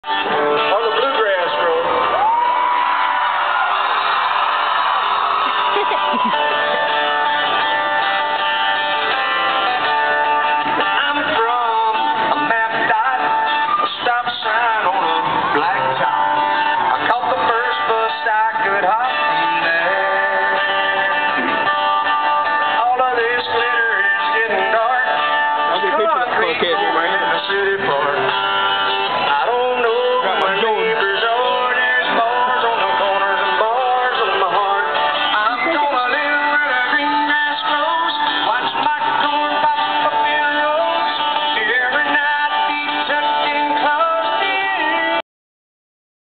On the Bluegrass Road. I'm from a map dot, a stop sign on a black top. I caught the first bus I could hop from there. All of this glitter is getting dark. I'll get a picture of that.